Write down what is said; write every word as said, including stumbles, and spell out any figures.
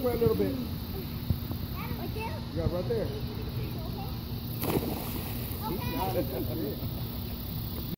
way a little bit. Right there? Yeah, right there. Okay. He got it. That's it.